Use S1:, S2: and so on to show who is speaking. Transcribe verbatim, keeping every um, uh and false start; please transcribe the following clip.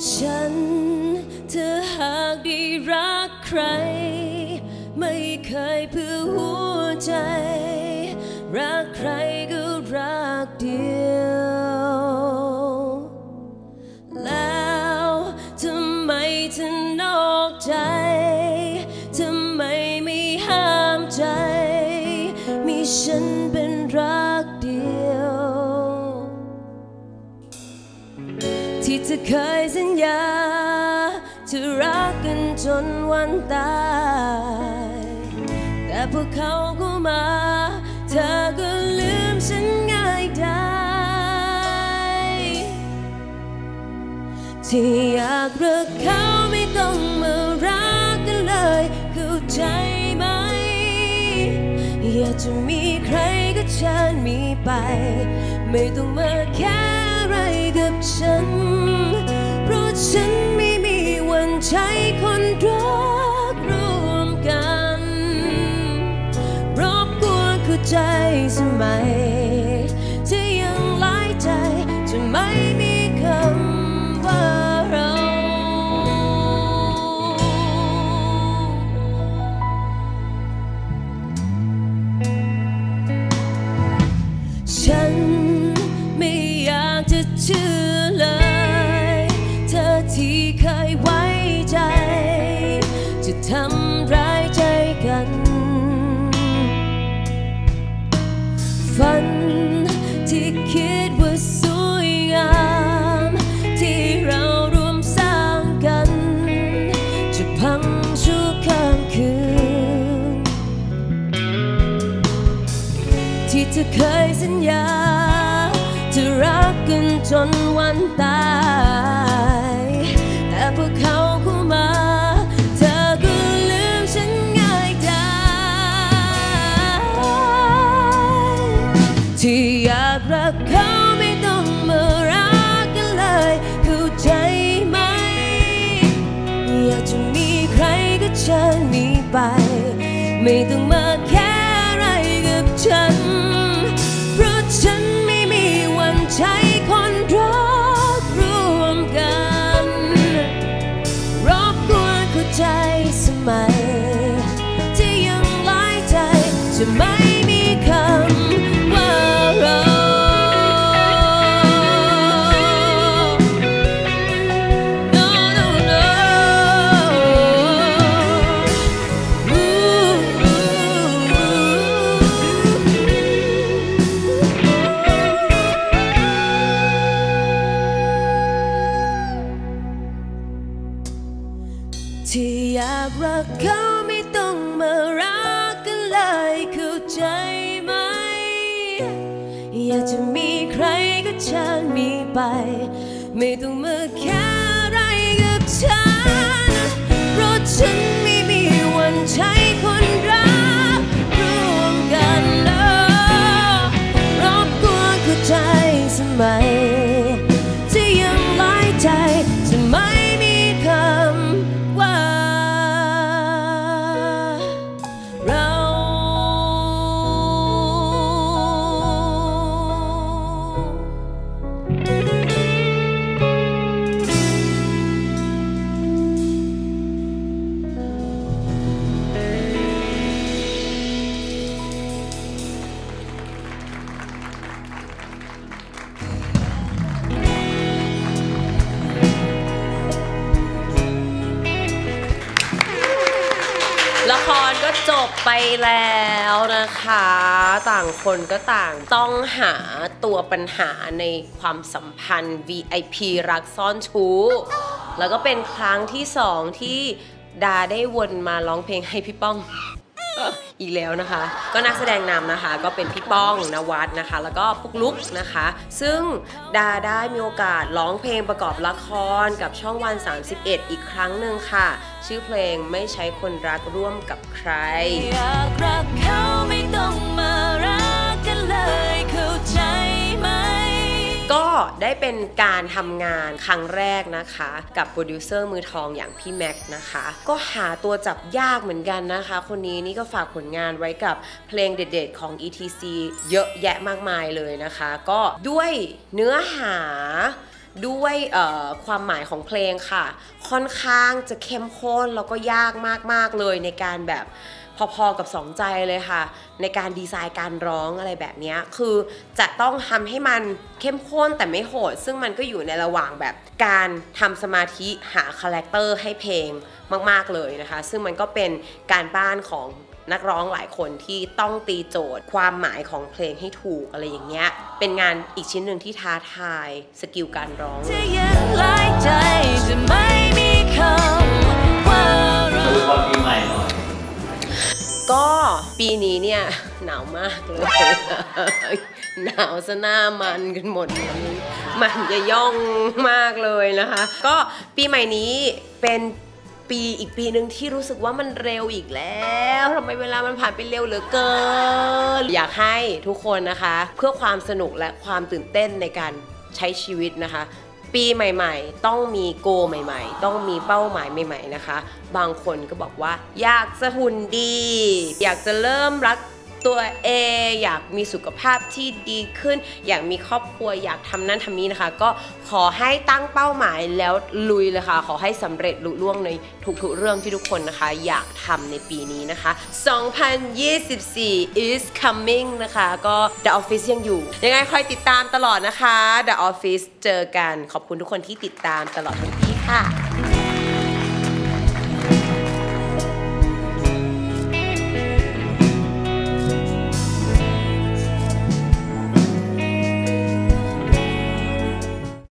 S1: ฉันเธอหากได้รักใครไม่เคยเพื่อหัวใจรักใครก็รักเดียวแล้วทำไมเธอนอกใจทำไมไม่ห้ามใจมีฉันเป็นรักเดียวที่เธอเคยสัญญาจะรักกันจนวันตายแต่พวกเขาก็มาเธอก็ลืมฉันง่ายได้ที่อยากรักเขาไม่ต้องมารักกันเลยเข้าใจไหมอยากจะมีใครก็เชิญมีไปไม่ต้องมาแค่อะไรกับฉันเพราะฉันไม่มีวันใช้คนรักร่วมกันรบกวนเข้าใจสมัยที่ยังหลายใจจะไม่มีคำว่าเราฉันไม่อยากจะเชื่อเลยเธอที่เคยไว้ใจจะทำร้ายใจกันฝันที่คิดว่าสวยงามที่เราร่วมสร้างกันจะพังชั่วข้ามคืนที่เธอเคยสัญญาจะรักกันจนวันตายแต่พวกเขาเข้ามาเธอก็ลืมฉันง่ายได้ที่อยากรักเขาไม่ต้องมารักกันเลยเข้าใจไหมอยากจะมีใครก็เชิญมีไปไม่ต้องมาแค่อะไรกับฉันเพราะฉันไม่มีวันใช้คนรักร่วมกันรบกวนเข้าใจสมัยที่ยังหลายใจจะไม่มีคำว่าเราที่อยากรักเขาไม่ต้องมารักกันเลยเข้าใจไหมอยากจะมีใครก็เชิญมีไปไม่ต้องมาแค่อะไรกับฉันเพราะฉันไม่มีวันใช้คนรักร่วมกันเลยรบกวนเข้าใจสมัยที่ยังหลายใจจะไม่มีคำว่าเราละครก็จบไปแล้วนะคะต่างคนก็ต่างต้องหาตัวปัญหาในความสัมพันธ์ วี ไอ พี รักซ่อนชู้แล้วก็เป็นครั้งที่สองที่ดาได้วนมาร้องเพลงให้พี่ป้องอีกแล้วนะคะก็นักแสดงนำนะคะก็เป็นพี่ป้องนวัดนะคะแล้วก็ปุ๊กลุกนะคะซึ่งดาได้มีโอกาสร้องเพลงประกอบละครกับช่องวันสามสิบเอ็ดอีกครั้งหนึ่งค่ะชื่อเพลงไม่ใช้คนรักร่วมกับใครอยากรักเขาไม่ต้องมารักกันเลยเข้าใจไหมก็ได้เป็นการทำงานครั้งแรกนะคะกับโปรดิวเซอร์มือทองอย่างพี่แม็กซ์นะคะก็หาตัวจับยากเหมือนกันนะคะคนนี้นี่ก็ฝากผลงานไว้กับเพลงเด็ดๆของ อี ที ซี เยอะแยะมากมายเลยนะคะก็ด้วยเนื้อหาด้วยความหมายของเพลงค่ะค่อนข้างจะเข้มข้นแล้วก็ยากมากๆเลยในการแบบพอๆกับสองใจเลยค่ะในการดีไซน์การร้องอะไรแบบนี้คือจะต้องทำให้มันเข้มข้นแต่ไม่โหดซึ่งมันก็อยู่ในระหว่างแบบการทำสมาธิหาคาแรคเตอร์ให้เพลงมากๆเลยนะคะซึ่งมันก็เป็นการบ้านของนักร้องหลายคนที่ต้องตีโจทย์ความหมายของเพลงให้ถูกอะไรอย่างเงี้ยเป็นงานอีกชิ้นหนึ่งที่ท้าทายสกิลการร้องก็ปีนี้เนี่ยหนาวมากเลยหนาวซะหน้ามันกันหมดเลยมันจะย่องมากเลยนะคะก็ปีใหม่นี้เป็นปีอีกปีหนึ่งที่รู้สึกว่ามันเร็วอีกแล้วทำไมเวลามันผ่านไปเร็วเหลือเกินอยากให้ทุกคนนะคะเพื่อความสนุกและความตื่นเต้นในการใช้ชีวิตนะคะปีใหม่ๆต้องมีโกใหม่ๆต้องมีเป้าหมายใหม่ๆนะคะบางคนก็บอกว่าอยากจะหุ่นดีอยากจะเริ่มรักตัวเองอยากมีสุขภาพที่ดีขึ้นอยากมีครอบครัวอยากทำนั่นทำนี้นะคะก็ขอให้ตั้งเป้าหมายแล้วลุยเลยค่ะขอให้สำเร็จลุล่วงในทุกๆเรื่องที่ทุกคนนะคะอยากทำในปีนี้นะคะสองพันยี่สิบสี่ is coming นะคะก็ The Office ยังอยู่ยังไงคอยติดตามตลอดนะคะ The Office เจอกันขอบคุณทุกคนที่ติดตามตลอดทั้งปีค่ะ